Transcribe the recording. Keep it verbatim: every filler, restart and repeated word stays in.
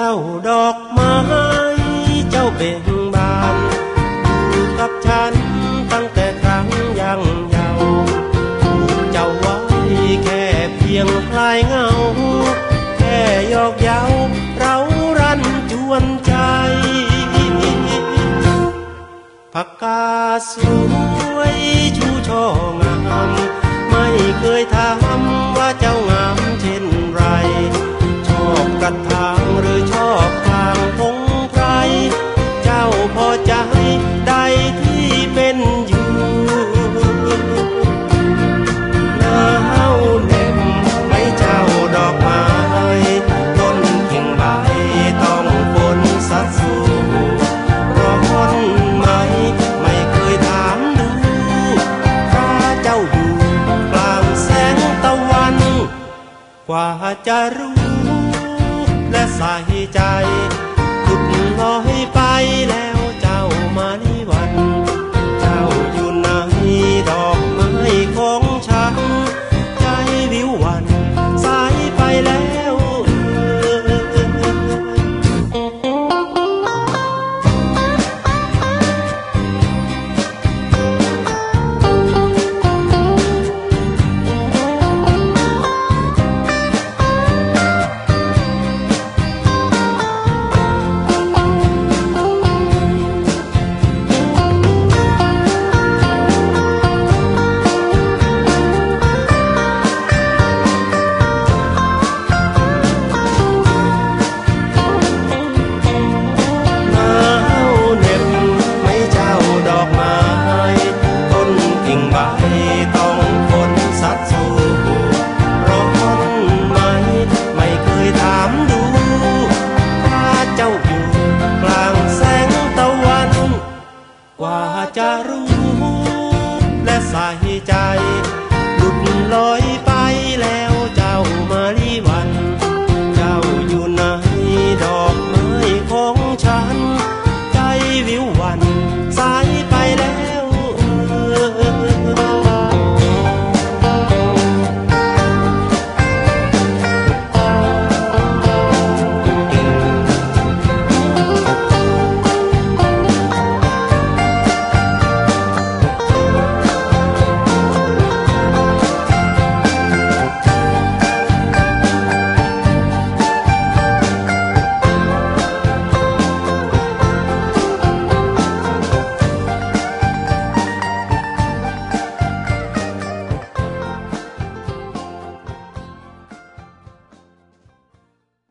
าดอกไม้เจ้าเบ่งบานอยู่กับฉันตั้งแต่ครั้งยังเยาว์เจ้าไว้แค่เพียงคลายเหงาแค่ยอกเย้าเรารันจวนใจผักกาดสวยชูช่องามไม่เคยถามว่าเจ้างามเช่นไรชอบกระถางหรือชอบทางพงไพรเจ้าพอใจใดที่เป็นอยู่หนาวเหน็บไม่เจ้าดอกไม้ต้นกิ่งใบต้องฝนสัดสูร้อนไหมไม่เคยถามดูถ้าเจ้าอยู่กลางแสงตะวันกว่าจะรู้และใส่ใจหลุดลอยไปแล้วเจ้ามานิวันเจ้าอยู่ไหนดอกไม้ของฉันใจวิวหวั่นสายไปแล้วจะรู้และใส่ใจหลุดลอยไปแล้ว